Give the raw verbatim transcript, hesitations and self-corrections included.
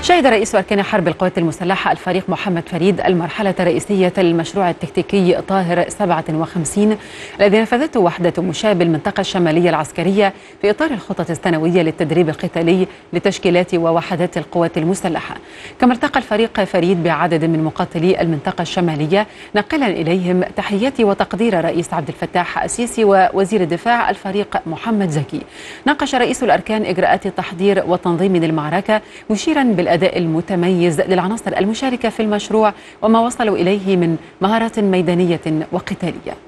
شهد رئيس أركان حرب القوات المسلحة الفريق محمد فريد المرحلة الرئيسية للمشروع التكتيكي طاهر سبعة وخمسين الذي نفذته وحدة مشاة بالمنطقة الشمالية العسكرية في إطار الخطط السنوية للتدريب القتالي لتشكيلات ووحدات القوات المسلحة. كما التقى الفريق فريد بعدد من مقاتلي المنطقة الشمالية ناقلا إليهم تحيات وتقدير الرئيس عبد الفتاح السيسي ووزير الدفاع الفريق محمد زكي. ناقش رئيس الأركان إجراءات التحضير والتنظيم للمعركة مشيرا بالأداء المتميز للعناصر المشاركة في المشروع وما وصلوا إليه من مهارات ميدانية وقتالية.